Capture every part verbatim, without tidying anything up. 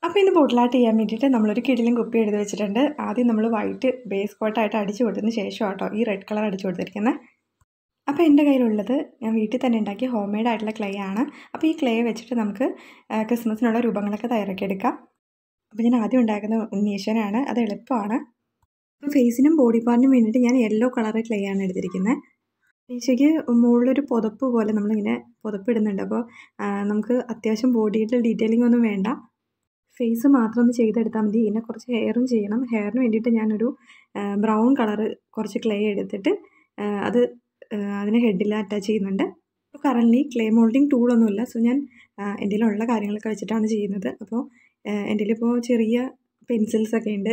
അപ്പോൾ ഇന്ന് bottle art ചെയ്യാൻ വേണ്ടിയിട്ട് നമ്മളൊരു കിടിലൻ കുപ്പി എടുത്ത് വെച്ചിട്ടുണ്ട്. ആദ്യം നമ്മൾ വൈറ്റ് ബേസ് കോട്ടായിട്ട് അടിച്ചു കൊടുത്തതിന് ശേഷം കേട്ടോ ഈ റെഡ് കളർ അടിച്ചു കൊടുത്തിരിക്കുന്നത്. അപ്പോൾ എൻ്റെ കയ്യിലുള്ളത് ഞാൻ വീട്ടിൽ തന്നെ ഉണ്ടാക്കിയ ഹോം മെയ്ഡ് ആയിട്ടുള്ള ക്ലേ ആണ്. അപ്പോൾ ഈ ക്ലേ വെച്ചിട്ട് നമുക്ക് ക്രിസ്മസിനുള്ള രൂപങ്ങളൊക്കെ തയ്യാറാക്കിയെടുക്കാം. അപ്പോൾ ഞാൻ ആദ്യം ഉണ്ടാക്കുന്ന ഉണ്ണീശ്വരനാണ്, അത് എളുപ്പമാണ്. അപ്പോൾ ഫേസിനും ബോഡി പാർട്ടിനും വേണ്ടിയിട്ട് ഞാൻ യെല്ലോ കളർ ക്ലേ ആണ് എടുത്തിരിക്കുന്നത്. ഉണ്ണീശയ്ക്ക് മുകളിലൊരു പുതപ്പ് പോലെ നമ്മളിങ്ങനെ പുതപ്പിടുന്നുണ്ട്. അപ്പോൾ നമുക്ക് അത്യാവശ്യം ബോഡിയുടെ ഡീറ്റെയിലിംഗ് ഒന്നും വേണ്ട, ഫേസ് മാത്രം ഒന്ന് ചെയ്തെടുത്താൽ മതി. പിന്നെ കുറച്ച് ഹെയറും ചെയ്യണം. ഹെയറിന് വേണ്ടിയിട്ട് ഞാനൊരു ബ്രൗൺ കളറ് കുറച്ച് ക്ലേ എടുത്തിട്ട് അത് അതിന് ഹെഡിൽ അറ്റാച്ച് ചെയ്യുന്നുണ്ട്. അപ്പോൾ കറൻറ്റ്ലി ക്ലേ മോൾഡിങ് ടൂളൊന്നുമില്ല, സോ ഞാൻ എൻ്റെ കയ്യിലുള്ള കാര്യങ്ങളൊക്കെ വെച്ചിട്ടാണ് ചെയ്യുന്നത്. അപ്പോൾ എൻ്റെ കയ്യിലിപ്പോൾ ചെറിയ പെൻസിൽസൊക്കെ ഉണ്ട്,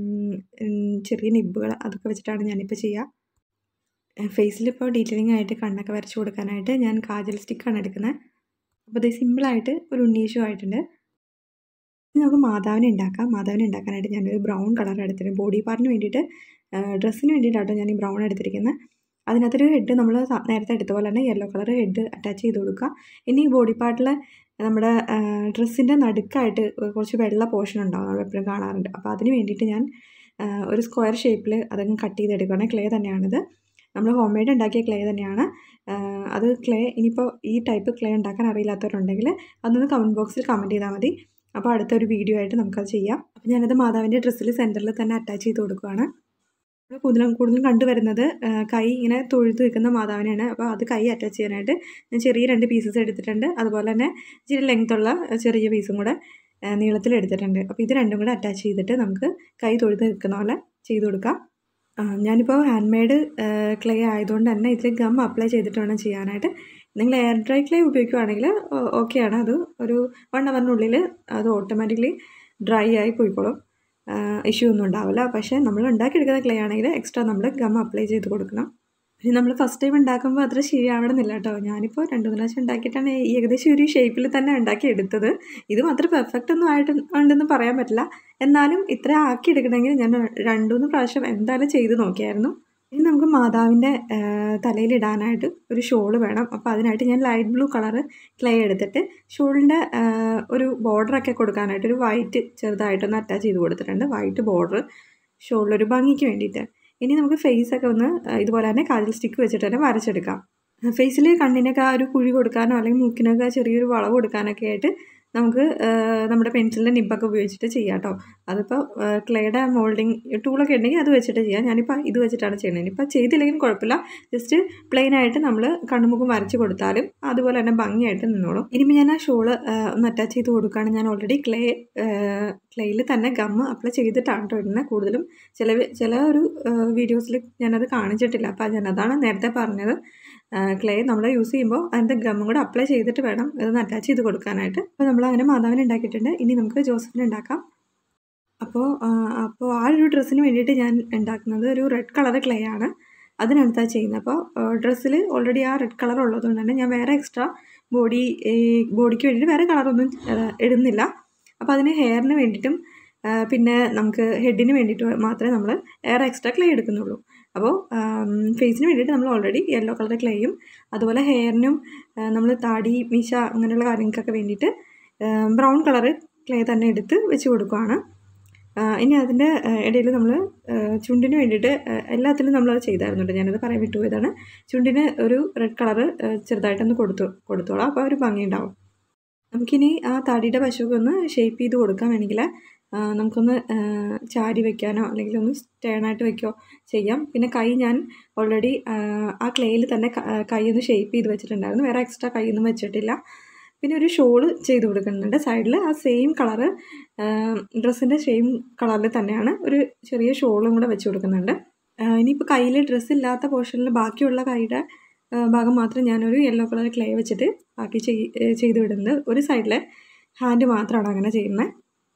ചെറിയ നിബുകൾ, അതൊക്കെ വെച്ചിട്ടാണ് ഞാനിപ്പോൾ ചെയ്യുക. ഫേസിലിപ്പോൾ ഡീറ്റെയിലിംഗ് ആയിട്ട് കണ്ണൊക്കെ വരച്ച് കൊടുക്കാനായിട്ട് ഞാൻ കാജൽ സ്റ്റിക്കാണ് എടുക്കുന്നത്. അപ്പോൾ ഇത് സിമ്പിളായിട്ട് ഒരു ഉണ്ണീഷു ആയിട്ടുണ്ട്. നമുക്ക് മാതാവിനെ ഉണ്ടാക്കാം. മാതാവിനെ ഉണ്ടാക്കാനായിട്ട് ഞാനൊരു ബ്രൗൺ കളർ എടുത്തിട്ടുണ്ട്. ബോഡി പാർട്ടിന് വേണ്ടിയിട്ട്, ഡ്രസ്സിന് വേണ്ടിയിട്ടാട്ടോ ഞാൻ ഈ ബ്രൗൺ എടുത്തിരിക്കുന്നത്. അതിനകത്തൊരു ഹെഡ് നമ്മൾ നേരത്തെ എടുത്ത പോലെ തന്നെ യെല്ലോ കളർ ഹെഡ് അറ്റാച്ച് ചെയ്ത് കൊടുക്കുക. ഇനി ഈ ബോഡി പാർട്ടിൽ നമ്മുടെ ഡ്രസ്സിൻ്റെ നടുക്കായിട്ട് കുറച്ച് വെള്ള പോർഷൻ ഉണ്ടാവും, നമ്മൾ എപ്പോഴും കാണാറുണ്ട്. അപ്പോൾ അതിന് വേണ്ടിയിട്ട് ഞാൻ ഒരു സ്ക്വയർ ഷേപ്പിൽ അതങ്ങ് കട്ട് ചെയ്തെടുക്കുകയാണ്. ക്ലേ തന്നെയാണിത്, നമ്മൾ ഹോം മെയ്ഡ് ഉണ്ടാക്കിയ ക്ലേ തന്നെയാണ്. അത് ക്ലേ ഇനിയിപ്പോൾ ഈ ടൈപ്പ് ക്ലേ ഉണ്ടാക്കാൻ അറിയില്ലാത്തവരുണ്ടെങ്കിൽ അതൊന്ന് കമൻറ്റ് ബോക്സിൽ കമൻറ്റ് ചെയ്താൽ മതി. അപ്പോൾ അടുത്തൊരു വീഡിയോ ആയിട്ട് നമുക്കത് ചെയ്യാം. അപ്പോൾ ഞാനത് മാതാവിൻ്റെ ഡ്രസ്സിൽ സെൻറ്ററിൽ തന്നെ അറ്റാച്ച് ചെയ്ത് കൊടുക്കുകയാണ്. കൂടുതലും കൂടുതലും കണ്ടുവരുന്നത് കൈ ഇങ്ങനെ തൊഴുത്ത് വെക്കുന്ന മാതാവിനെയാണ്. അപ്പോൾ അത് കൈ അറ്റാച്ച് ചെയ്യാനായിട്ട് ഞാൻ ചെറിയ രണ്ട് പീസസ് എടുത്തിട്ടുണ്ട്. അതുപോലെ തന്നെ ഇച്ചിരി ലെങ്ത്തുള്ള ചെറിയ പീസും കൂടെ നീളത്തിൽ എടുത്തിട്ടുണ്ട്. അപ്പോൾ ഇത് രണ്ടും കൂടെ അറ്റാച്ച് ചെയ്തിട്ട് നമുക്ക് കൈ തൊഴുത്ത് വെക്കുന്ന പോലെ ചെയ്ത് കൊടുക്കാം. ഞാനിപ്പോൾ ഹാൻഡ് മെയ്ഡ് ക്ലേ ആയതുകൊണ്ട് തന്നെ ഇതിൽ ഗം അപ്ലൈ ചെയ്തിട്ട് വേണം ചെയ്യാനായിട്ട്. നിങ്ങൾ എയർ ഡ്രൈ ക്ലേ ഉപയോഗിക്കുകയാണെങ്കിൽ ഓക്കെയാണ്, അത് ഒരു വൺ അവറിനുള്ളിൽ അത് ഓട്ടോമാറ്റിക്കലി ഡ്രൈ ആയി പോയിക്കോളും, ഇഷ്യൂ ഒന്നും ഉണ്ടാവില്ല. പക്ഷേ നമ്മൾ ഉണ്ടാക്കിയെടുക്കുന്ന ക്ലേ ആണെങ്കിൽ എക്സ്ട്രാ നമ്മൾ ഗം അപ്ലൈ ചെയ്ത് കൊടുക്കണം. പിന്നെ നമ്മൾ ഫസ്റ്റ് ടൈം ഉണ്ടാക്കുമ്പോൾ അത്ര ശരിയാവണമെന്നില്ല കേട്ടോ. ഞാനിപ്പോൾ രണ്ട് മൂന്ന് പ്രാവശ്യം ഉണ്ടാക്കിയിട്ടാണ് ഏകദേശം ഒരു ഷേപ്പിൽ തന്നെ ഉണ്ടാക്കി എടുത്തത്. ഇതും അത്ര പെർഫെക്റ്റ് ഒന്നും ആയിട്ട് ഉണ്ടെന്ന് പറയാൻ പറ്റില്ല, എന്നാലും ഇത്ര ആക്കി എടുക്കണമെങ്കിൽ ഞാൻ രണ്ട് മൂന്ന് പ്രാവശ്യം എന്തായാലും ചെയ്ത് നോക്കിയായിരുന്നു. ഇനി നമുക്ക് മാതാവിൻ്റെ തലയിലിടാനായിട്ട് ഒരു ഷോള് വേണം. അപ്പോൾ അതിനായിട്ട് ഞാൻ ലൈറ്റ് ബ്ലൂ കളറ് ക്ലേ എടുത്തിട്ട് ഷോളിൻ്റെ ഒരു ബോർഡറൊക്കെ കൊടുക്കാനായിട്ട് ഒരു വൈറ്റ് ചെറുതായിട്ടൊന്ന് അറ്റാച്ച് ചെയ്ത് കൊടുത്തിട്ടുണ്ട്. വൈറ്റ് ബോർഡർ ഷോളിലൊരു ഭംഗിക്ക് വേണ്ടിയിട്ട്. ഇനി നമുക്ക് ഫേസൊക്കെ ഒന്ന് ഇതുപോലെ തന്നെ കാജൽ സ്റ്റിക്ക് വെച്ചിട്ട് തന്നെ വരച്ചെടുക്കാം. ഫേസിൽ കണ്ണിനൊക്കെ ആ ഒരു കുഴി കൊടുക്കാനോ അല്ലെങ്കിൽ മൂക്കിനൊക്കെ ചെറിയൊരു വളവ് കൊടുക്കാനൊക്കെ ആയിട്ട് നമുക്ക് നമ്മുടെ പെൻസിലിൻ്റെ നിബൊക്കെ ഉപയോഗിച്ചിട്ട് ചെയ്യാം കേട്ടോ. അതിപ്പോൾ ക്ലേയുടെ മോൾഡിങ് ടൂളൊക്കെ ഉണ്ടെങ്കിൽ അത് വെച്ചിട്ട് ചെയ്യാം. ഞാനിപ്പോൾ ഇത് വെച്ചിട്ടാണ് ചെയ്യുന്നത്. ഇനിയിപ്പോൾ ചെയ്തില്ലെങ്കിലും കുഴപ്പമില്ല, ജസ്റ്റ് പ്ലെയിനായിട്ട് നമ്മൾ കണ്ണുമുഖം വരച്ച് കൊടുത്താലും അതുപോലെ തന്നെ ഭംഗിയായിട്ട് നിന്നോളും. ഇനിയിപ്പോൾ ഞാൻ ആ ഷോള് ഒന്ന് അറ്റാച്ച് ചെയ്ത് കൊടുക്കുകയാണ്. ഞാൻ ഓൾറെഡി ക്ലേ ക്ലേയിൽ തന്നെ ഗമ്മ് അപ്ലൈ ചെയ്തിട്ടാണ് കേട്ടോ ഇടുന്നത്. കൂടുതലും ചില ചില ഒരു വീഡിയോസിൽ ഞാനത് കാണിച്ചിട്ടില്ല, അപ്പോൾ ഞാൻ അതാണ് നേരത്തെ പറഞ്ഞത്. ക്ലേ നമ്മൾ യൂസ് ചെയ്യുമ്പോൾ അതിൻ്റെ ഗമ്മും കൂടെ അപ്ലൈ ചെയ്തിട്ട് വേണം ഇതൊന്ന് അറ്റാച്ച് ചെയ്ത് കൊടുക്കാനായിട്ട്. അപ്പോൾ നമ്മൾ അങ്ങനെ മാതാവിനെ ഉണ്ടാക്കിയിട്ടുണ്ട്. ഇനി നമുക്ക് ജോസഫിനെ ഉണ്ടാക്കാം. അപ്പോൾ അപ്പോൾ ആ ഒരു ഡ്രസ്സിന് വേണ്ടിയിട്ട് ഞാൻ ഉണ്ടാക്കുന്നത് ഒരു റെഡ് കളർ ക്ലേ ആണ്, അതിനടുത്താണ് ചെയ്യുന്നത്. അപ്പോൾ ഡ്രസ്സിൽ ഓൾറെഡി ആ റെഡ് കളർ ഉള്ളതുകൊണ്ട് തന്നെ ഞാൻ വേറെ എക്സ്ട്രാ ബോഡി ബോഡിക്ക് വേണ്ടിയിട്ട് വേറെ കളറൊന്നും ഇടുന്നില്ല. അപ്പോൾ അതിന് ഹെയറിന് വേണ്ടിയിട്ടും പിന്നെ നമുക്ക് ഹെഡിന് വേണ്ടിയിട്ട് മാത്രമേ നമ്മൾ വേറെ എക്സ്ട്രാ ക്ലേ എടുക്കുന്നുള്ളൂ. അപ്പോൾ ഫേസിന് വേണ്ടിയിട്ട് നമ്മൾ ഓൾറെഡി യെല്ലോ കളർ ക്ലേയും അതുപോലെ ഹെയറിനും നമ്മൾ താടി മീശ അങ്ങനെയുള്ള കാര്യങ്ങൾക്കൊക്കെ വേണ്ടിയിട്ട് ബ്രൗൺ കളർ ക്ലേ തന്നെ എടുത്ത് വെച്ച് കൊടുക്കുകയാണ്. ഇനി അതിൻ്റെ ഇടയിൽ നമ്മൾ ചുണ്ടിന് വേണ്ടിയിട്ട് എല്ലാത്തിലും നമ്മളത് ചെയ്തായിരുന്നുണ്ട്, ഞാനത് പറയാൻ വിട്ടുപോയതാണ്. ചുണ്ടിന് ഒരു റെഡ് കളറ് ചെറുതായിട്ടൊന്ന് കൊടുത്തു കൊടുത്തോളാം, അപ്പോൾ ഒരു ഭംഗി ഉണ്ടാവും. നമുക്കിനി ആ താടിയുടെ പശുവൊക്കെ ഒന്ന് ഷേപ്പ് ചെയ്ത് കൊടുക്കാൻ വേണമെങ്കിൽ നമുക്കൊന്ന് ചാരി വയ്ക്കാനോ അല്ലെങ്കിൽ ഒന്ന് സ്റ്റേണായിട്ട് വയ്ക്കുകയോ ചെയ്യാം. പിന്നെ കൈ ഞാൻ ഓൾറെഡി ആ ക്ലേയിൽ തന്നെ കൈ ഒന്ന് ഷേപ്പ് ചെയ്ത് വെച്ചിട്ടുണ്ടായിരുന്നു, വേറെ എക്സ്ട്രാ കൈയൊന്നും വെച്ചിട്ടില്ല. പിന്നെ ഒരു ഷോള് ചെയ്ത് കൊടുക്കുന്നുണ്ട് സൈഡിൽ, ആ സെയിം കളറ് ഡ്രസ്സിൻ്റെ സെയിം കളറിൽ തന്നെയാണ് ഒരു ചെറിയ ഷോളും കൂടെ വെച്ച് കൊടുക്കുന്നുണ്ട്. ഇനിയിപ്പോൾ കയ്യിൽ ഡ്രസ്സ് ഇല്ലാത്ത പോർഷനിൽ ബാക്കിയുള്ള കൈയുടെ ഭാഗം മാത്രം ഞാനൊരു യെല്ലോ കളർ ക്ലേ വെച്ചിട്ട് ബാക്കി ചെയ്ത് വിടുന്നത്. ഒരു സൈഡിലെ ഹാൻഡ് മാത്രമാണ് അങ്ങനെ ചെയ്യുന്നത്.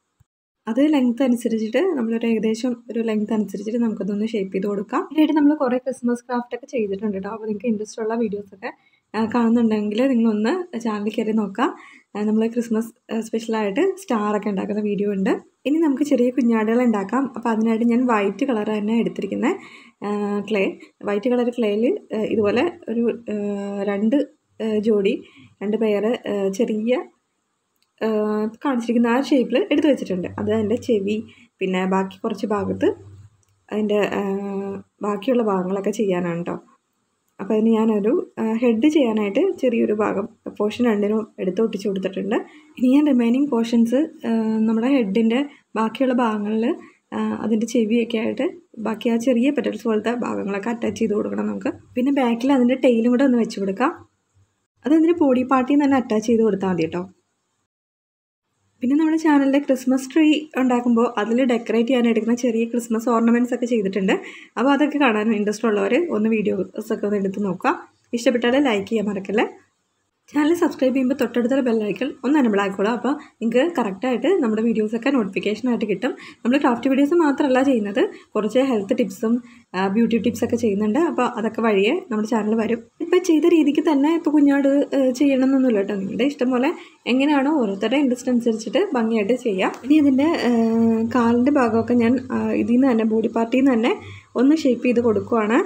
അത് ലെങ്ത് അനുസരിച്ചിട്ട് നമ്മളൊരു ഏകദേശം ഒരു ലെങ്ത് അനുസരിച്ചിട്ട് നമുക്കതൊന്ന് ഷേപ്പ് ചെയ്ത് കൊടുക്കാം. ഇതിനായിട്ട് നമ്മൾ കുറേ ക്രിസ്മസ് ക്രാഫ്റ്റൊക്കെ ചെയ്തിട്ടുണ്ട് കേട്ടോ. അപ്പോൾ നിങ്ങൾക്ക് ഇൻട്രസ്റ്റ് ഉള്ള വീഡിയോസൊക്കെ കാണുന്നുണ്ടെങ്കിൽ നിങ്ങളൊന്ന് ചാനലിൽ കയറി നോക്കാം. നമ്മൾ ക്രിസ്മസ് സ്പെഷ്യലായിട്ട് സ്റ്റാറൊക്കെ ഉണ്ടാക്കുന്ന വീഡിയോ ഉണ്ട്. ഇനി നമുക്ക് ചെറിയ കുഞ്ഞാടുകൾ ഉണ്ടാക്കാം. അപ്പോൾ അതിനായിട്ട് ഞാൻ വൈറ്റ് കളർ തന്നെ എടുത്തിരിക്കുന്നത് ക്ലേ. വൈറ്റ് കളർ ക്ലേയിൽ ഇതുപോലെ ഒരു രണ്ട് ജോഡി രണ്ട് പെയർ ചെറിയ കാണിച്ചിരിക്കുന്ന ആ ഷേപ്പിൽ എടുത്ത് വെച്ചിട്ടുണ്ട്. അത് അതിൻ്റെ ചെവി, പിന്നെ ബാക്കി കുറച്ച് ഭാഗത്ത് അതിൻ്റെ ബാക്കിയുള്ള ഭാഗങ്ങളൊക്കെ ചെയ്യാനാണ് കേട്ടോ. അപ്പോൾ അതിന് ഞാനൊരു ഹെഡ് ചെയ്യാനായിട്ട് ചെറിയൊരു ഭാഗം പോർഷൻ രണ്ടിനും എടുത്ത് ഒട്ടിച്ച് കൊടുത്തിട്ടുണ്ട്. ഇനി ഞാൻ റിമൈനിങ് പോർഷൻസ് നമ്മുടെ ഹെഡിൻ്റെ ബാക്കിയുള്ള ഭാഗങ്ങളിൽ അതിൻ്റെ ചെവിയൊക്കെ ആയിട്ട് ബാക്കി ആ ചെറിയ പെറ്റൽസ് പോലത്തെ ഭാഗങ്ങളൊക്കെ അറ്റാച്ച് ചെയ്ത് കൊടുക്കണം നമുക്ക്. പിന്നെ ബാക്കിൽ അതിൻ്റെ ടെയിലും കൂടെ ഒന്ന് വെച്ച് കൊടുക്കാം. അതതിൻ്റെ ബോഡി പാർട്ടിൽ നിന്ന് തന്നെ അറ്റാച്ച് ചെയ്ത് കൊടുത്താൽ മതി കേട്ടോ. പിന്നെ നമ്മുടെ ചാനലിലെ ക്രിസ്മസ് ട്രീ ഉണ്ടാക്കുമ്പോൾ അതിൽ ഡെക്കറേറ്റ് ചെയ്യാൻ എടുക്കുന്ന ചെറിയ ക്രിസ്മസ് ഓർണമെൻറ്റ്സ് ഒക്കെ ചെയ്തിട്ടുണ്ട്. അപ്പോൾ അതൊക്കെ കാണാൻ ഇൻട്രസ്റ്റ് ഉള്ളവർ ഒന്ന് വീഡിയോസൊക്കെ ഒന്ന് എടുത്ത് നോക്കുക. ഇഷ്ടപ്പെട്ടാൽ ലൈക്ക് ചെയ്യാൻ മറക്കല്ലേ. ചാനൽ സബ്സ്ക്രൈബ് ചെയ്യുമ്പോൾ തൊട്ടടുത്തുള്ള ബെല്ലൈക്കൺ ഒന്ന് എനേബിൾ ആയിക്കോളൂ. അപ്പോൾ നിങ്ങൾക്ക് കറക്റ്റായിട്ട് നമ്മുടെ വീഡിയോസൊക്കെ നോട്ടിഫിക്കേഷനായിട്ട് കിട്ടും. നമ്മൾ ക്രാഫ്റ്റ് വീഡിയോസ് മാത്രമല്ല ചെയ്യുന്നത്, കുറച്ച് ഹെൽത്ത് ടിപ്സും ബ്യൂട്ടി ടിപ്സൊക്കെ ചെയ്യുന്നുണ്ട്. അപ്പോൾ അതൊക്കെ വഴിയേ നമ്മുടെ ചാനൽ വരും. ഇപ്പോൾ ചെയ്ത രീതിക്ക് തന്നെ ഇപ്പോൾ കുഞ്ഞാട് ചെയ്യണമെന്നൊന്നുമില്ല കേട്ടോ. നിങ്ങളുടെ ഇഷ്ടം പോലെ എങ്ങനെയാണോ ഓരോരുത്തരുടെ ഇൻട്രസ്റ്റ് അനുസരിച്ചിട്ട് ഭംഗിയായിട്ട് ചെയ്യാം. ഇനി ഇതിൻ്റെ കാലിൻ്റെ ഭാഗമൊക്കെ ഞാൻ ഇതിൽ നിന്ന് തന്നെ ബോഡി പാർട്ടിയിൽ നിന്ന് തന്നെ ഒന്ന് ഷേപ്പ് ചെയ്ത് കൊടുക്കുവാണ്.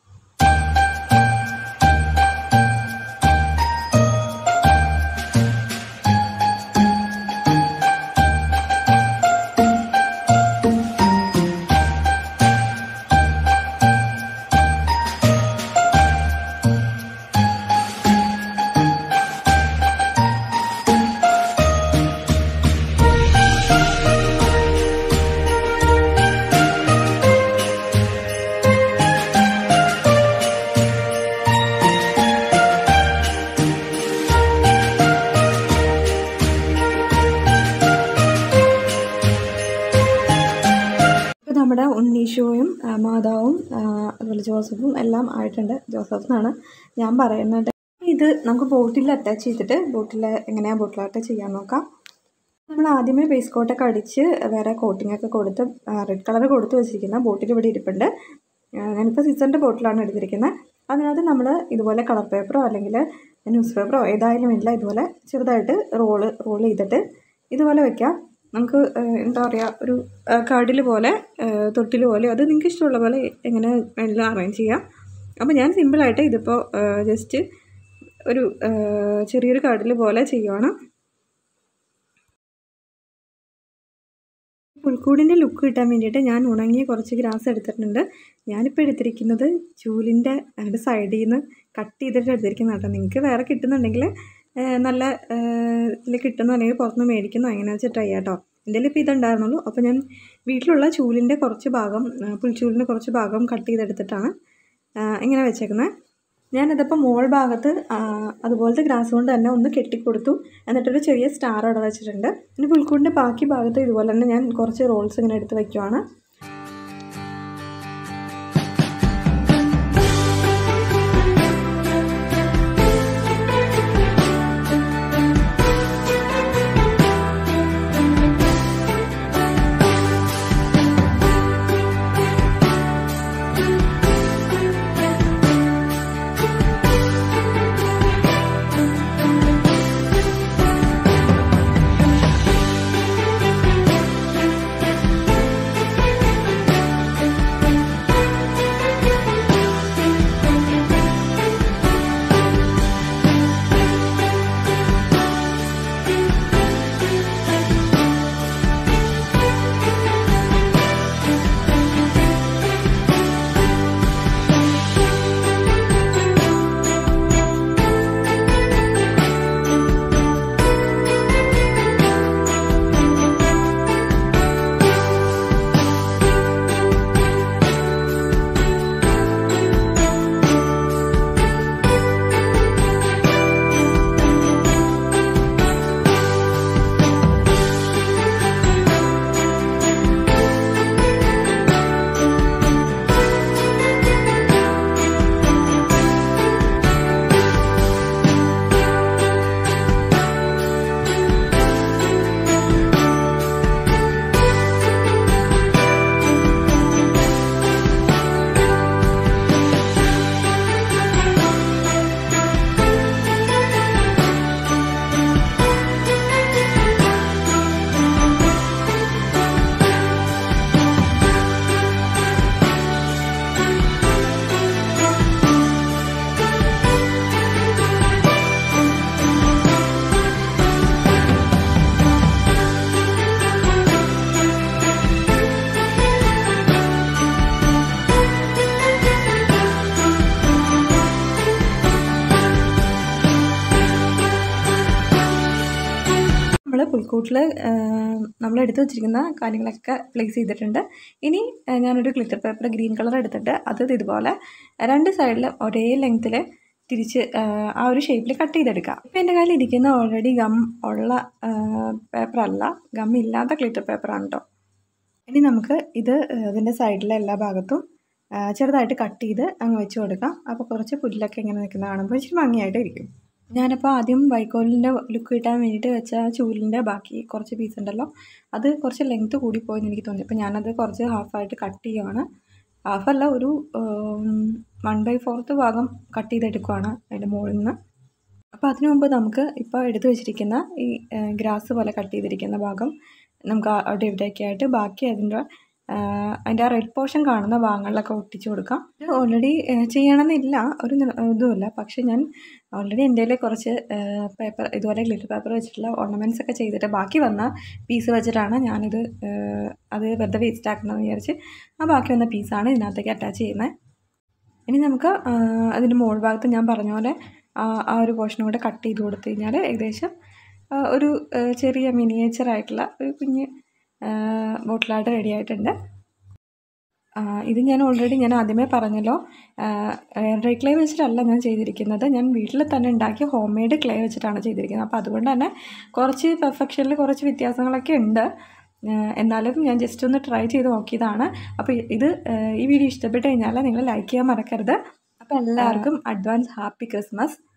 നമ്മുടെ ഉണ്ണീശോയും മാതാവും അതുപോലെ ജോസഫും എല്ലാം ആയിട്ടുണ്ട്. ജോസഫ് എന്നാണ് ഞാൻ പറയുന്നത്. ഇത് നമുക്ക് ബോട്ടിൽ അറ്റാച്ച് ചെയ്തിട്ട് ബോട്ടിൽ എങ്ങനെയാണ് ബോട്ടിലായിട്ട് ചെയ്യാൻ നോക്കാം. നമ്മൾ ആദ്യമേ ബേസ് കോട്ടൊക്കെ അടിച്ച് വേറെ കോട്ടിങ്ങൊക്കെ കൊടുത്ത് റെഡ് കളർ കൊടുത്ത് വെച്ചിരിക്കുന്ന ബോട്ടിൽ ഇവിടെ ഇരിപ്പുണ്ട്. ഞാനിപ്പോൾ സിസറിൻ്റെ ബോട്ടിലാണ് എടുത്തിരിക്കുന്നത്. അതിനകത്ത് നമ്മൾ ഇതുപോലെ കളർ പേപ്പറോ അല്ലെങ്കിൽ ന്യൂസ് പേപ്പറോ ഏതായാലും ഇല്ല, ഇതുപോലെ ചെറുതായിട്ട് റോള് റോൾ ചെയ്തിട്ട് ഇതുപോലെ വയ്ക്കാം. നമുക്ക് എന്താ പറയുക, ഒരു കടിൽ പോലെ തൊട്ടിൽ പോലെ അത് നിങ്ങൾക്ക് ഇഷ്ടമുള്ള പോലെ എങ്ങനെ വേണമെങ്കിലും അറേഞ്ച് ചെയ്യാം. അപ്പോൾ ഞാൻ സിമ്പിളായിട്ട് ഇതിപ്പോൾ ജസ്റ്റ് ഒരു ചെറിയൊരു കടിൽ പോലെ ചെയ്യുവാണ്. പുൽക്കൂടിൻ്റെ ലുക്ക് കിട്ടാൻ വേണ്ടിയിട്ട് ഞാൻ ഉണങ്ങിയ കുറച്ച് ഗ്രാസ് എടുത്തിട്ടുണ്ട്. ഞാനിപ്പോൾ എടുത്തിരിക്കുന്നത് ചൂലിൻ്റെ അതിൻ്റെ സൈഡിൽ നിന്ന് കട്ട് ചെയ്തിട്ട് എടുത്തിരിക്കുന്ന കേട്ടോ. നിങ്ങൾക്ക് വേറെ കിട്ടുന്നുണ്ടെങ്കിൽ നല്ല ഇതിൽ കിട്ടുന്നു അല്ലെങ്കിൽ പുറത്തുനിന്ന് മേടിക്കുന്നു, എങ്ങനെയാണെന്ന് വെച്ചാൽ ട്രൈ ചെയ്യാം കേട്ടോ. എൻ്റെ ഇപ്പോൾ ഇതുണ്ടായിരുന്നുള്ളൂ. അപ്പോൾ ഞാൻ വീട്ടിലുള്ള ചൂലിൻ്റെ കുറച്ച് ഭാഗം പുൽച്ചൂലിൻ്റെ കുറച്ച് ഭാഗം കട്ട് ചെയ്തെടുത്തിട്ടാണ് ഇങ്ങനെ വെച്ചേക്കുന്നത്. ഞാനതിപ്പോൾ മോൾ ഭാഗത്ത് അതുപോലത്തെ ഗ്രാസ് കൊണ്ട് തന്നെ ഒന്ന് കെട്ടിക്കൊടുത്തു. എന്നിട്ടൊരു ചെറിയ സ്റ്റാർ അവിടെ വെച്ചിട്ടുണ്ട്. ഇനി പുൽക്കൂടിൻ്റെ ബാക്കി ഭാഗത്ത് ഇതുപോലെ തന്നെ ഞാൻ കുറച്ച് റോൾസ് ഇങ്ങനെ എടുത്ത് വയ്ക്കുവാണ്. ബേസ്കൂട്ടിൽ നമ്മൾ എടുത്ത് വെച്ചിരിക്കുന്ന കാര്യങ്ങളൊക്കെ പ്ലേസ് ചെയ്തിട്ടുണ്ട്. ഇനി ഞാനൊരു ഗ്ലിറ്റർ പേപ്പർ ഗ്രീൻ കളർ എടുത്തിട്ട് അത് ഇതുപോലെ രണ്ട് സൈഡിലും ഒരേ ലെങ്ത്തിൽ തിരിച്ച് ആ ഒരു ഷേപ്പിൽ കട്ട് ചെയ്തെടുക്കാം. ഇപ്പോൾ എൻ്റെ കയ്യിൽ ഇരിക്കുന്ന ഓൾറെഡി ഗം ഉള്ള പേപ്പറല്ല, ഗം ഇല്ലാത്ത ഗ്ലിറ്റർ പേപ്പറാണ് കേട്ടോ. ഇനി നമുക്ക് ഇത് ഇതിൻ്റെ സൈഡിലെ എല്ലാ ഭാഗത്തും ചെറുതായിട്ട് കട്ട് ചെയ്ത് അങ്ങ് വെച്ച് കൊടുക്കാം. അപ്പോൾ കുറച്ച് പുല്ലൊക്കെ ഇങ്ങനെ നിൽക്കുന്ന കാണുമ്പോൾ ഇച്ചിരി ഭംഗിയായിട്ട് ഇരിക്കും. ഞാനപ്പോൾ ആദ്യം വൈക്കോലിൻ്റെ ലുക്ക് കിട്ടാൻ വേണ്ടിയിട്ട് വെച്ച ചൂലിൻ്റെ ബാക്കി കുറച്ച് പീസ് ഉണ്ടല്ലോ, അത് കുറച്ച് ലെങ്ത്ത് കൂടിപ്പോയെന്ന് എനിക്ക് തോന്നി. അപ്പോൾ ഞാനത് കുറച്ച് ഹാഫായിട്ട് കട്ട് ചെയ്യുകയാണ്. ഹാഫല്ല, ഒരു വൺ ബൈ ഫോർത്ത് ഭാഗം കട്ട് ചെയ്തെടുക്കുകയാണ് അതിൻ്റെ മുകളിൽ നിന്ന്. അപ്പോൾ അതിനു മുമ്പ് നമുക്ക് ഇപ്പോൾ എടുത്ത് വെച്ചിരിക്കുന്ന ഈ ഗ്രാസ് പോലെ കട്ട് ചെയ്തിരിക്കുന്ന ഭാഗം നമുക്ക് അവിടെ ഇവിടെയൊക്കെ ആയിട്ട് ബാക്കി അതിൻ്റെ അതിൻ്റെ ആ റെഡ് പോർഷൻ കാണുന്ന ഭാഗങ്ങളിലൊക്കെ ഒട്ടിച്ച് കൊടുക്കാം. ഇത് ഓൾറെഡി ചെയ്യണമെന്നില്ല, ഒരു ഇതുമില്ല. പക്ഷേ ഞാൻ ഓൾറെഡി എൻ്റെ കയ്യിൽ കുറച്ച് പേപ്പർ ഇതുപോലെ ഗ്ലിറ്റർ പേപ്പർ വെച്ചിട്ടുള്ള ഓർണമെൻറ്റ്സ് ഒക്കെ ചെയ്തിട്ട് ബാക്കി വന്ന പീസ് വെച്ചിട്ടാണ് ഞാനിത് അത് വെറുതെ വേസ്റ്റ് ആക്കണമെന്ന് വിചാരിച്ച് ആ ബാക്കി വന്ന പീസാണ് ഇതിനകത്തേക്ക് അറ്റാച്ച് ചെയ്യുന്നത്. ഇനി നമുക്ക് അതിൻ്റെ മുകൾ ഭാഗത്ത് ഞാൻ പറഞ്ഞ പോലെ ആ ഒരു പോർഷനും കൂടെ കട്ട് ചെയ്ത് കൊടുത്തു കഴിഞ്ഞാൽ ഏകദേശം ഒരു ചെറിയ മിനിയേച്ചറായിട്ടുള്ള ഒരു കുഞ്ഞ് ബോട്ടിലായിട്ട് റെഡി ആയിട്ടുണ്ട്. ഇത് ഞാൻ ഓൾറെഡി ഞാൻ ആദ്യമേ പറഞ്ഞല്ലോ, ഡ്രൈ ക്ലേ വെച്ചിട്ടല്ല ഞാൻ ചെയ്തിരിക്കുന്നത്, ഞാൻ വീട്ടിൽ തന്നെ ഉണ്ടാക്കിയ ഹോം മെയ്ഡ് ക്ലേ വെച്ചിട്ടാണ് ചെയ്തിരിക്കുന്നത്. അപ്പോൾ അതുകൊണ്ട് തന്നെ കുറച്ച് പെർഫെക്ഷനിൽ കുറച്ച് വ്യത്യാസങ്ങളൊക്കെ ഉണ്ട്. എന്നാലും ഞാൻ ജസ്റ്റ് ഒന്ന് ട്രൈ ചെയ്ത് നോക്കിയതാണ്. അപ്പോൾ ഇത് ഈ വീഡിയോ ഇഷ്ടപ്പെട്ട് കഴിഞ്ഞാൽ നിങ്ങൾ ലൈക്ക് ചെയ്യാൻ മറക്കരുത്. അപ്പോൾ എല്ലാവർക്കും അഡ്വാൻസ് ഹാപ്പി ക്രിസ്മസ്.